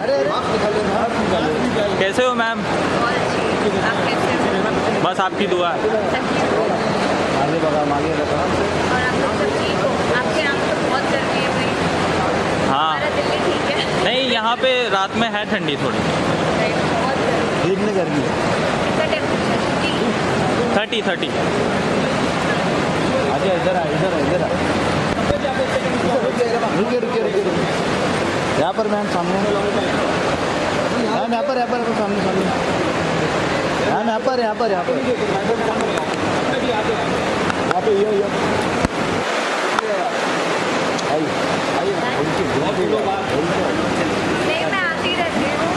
कैसे हो मैम? बस आपकी दुआ है। आगे बढ़ा आगे रखा। और आप लोग सब ठीक हो? आपके यहाँ तो बहुत गर्मी है भाई। हाँ हमारा दिल्ली ठीक है। नहीं, यहाँ पे रात में है ठंडी थोड़ी। बहुत गर्मी। दिन में गर्मी है। इसका टेम्परेचर 30 आजा इधर आ इधर आ इधर आ। रुके रुके रुके रुके। यहाँ पर मैम सामने। मैम यहाँ पर सामने सामने। मैम यहाँ पर यहाँ पर यहाँ पर ये आइए नहीं, मैं आती रहती हूँ।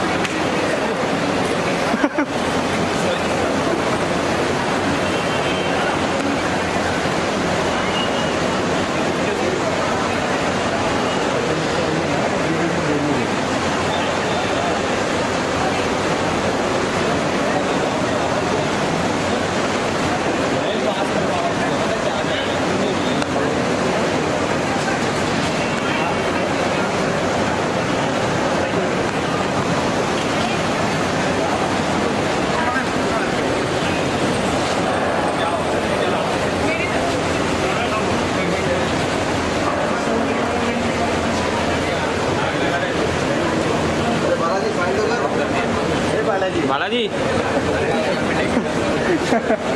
बालाजी